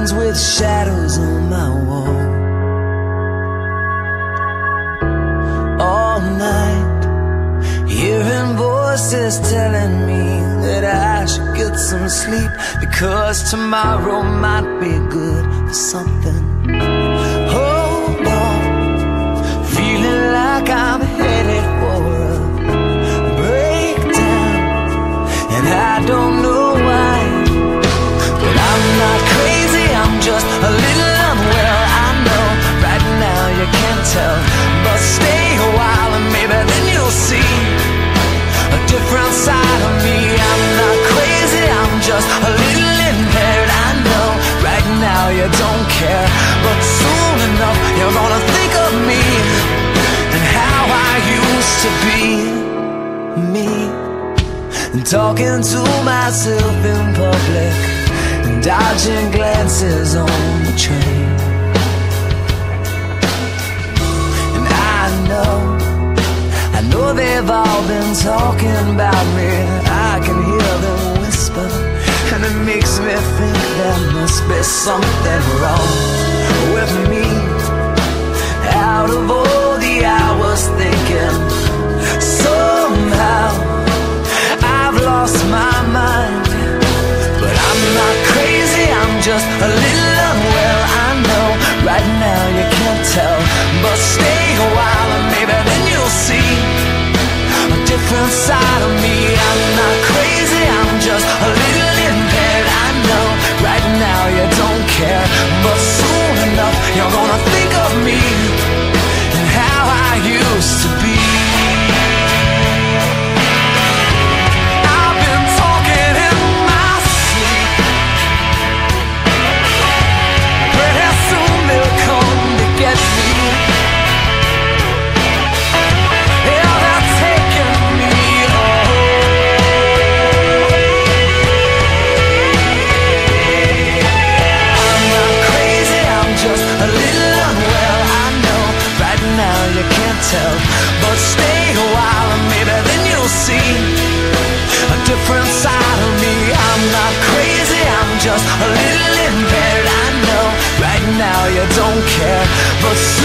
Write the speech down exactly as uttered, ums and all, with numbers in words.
friends with shadows on my wall. All night, hearing voices telling me that I should get some sleep, because tomorrow might be good for something. Hold on, feeling like I'm headed for a breakdown, and I don't know why, but I'm not crazy, I'm just a little unwell. I know right now you can't tell, but stay a while and maybe then you'll see a different side of me. I'm not crazy, I'm just a little impaired. I know right now you don't care, but soon enough you're gonna think of me and how I used to be me, and talking to myself in public and dodging glances on the train. And I know I know they've all been talking about me, I can hear them whisper, and it makes me think there must be something wrong with me. Out of all the hours thinking, somehow I've lost my mind. But I'm not crazy, I'm just a little unwell. I know right now you can't tell, but stay a while and maybe then you'll see a different side of me. I'm not crazy, I'm just a little impaired. I know right now you don't care, but soon enough you're gonna think of me and how I used to be. I've been talking in my sleep, pretty soon they'll come to get me. But stay a while and maybe then you'll see a different side of me. I'm not crazy, I'm just a little impaired. I know right now you don't care, but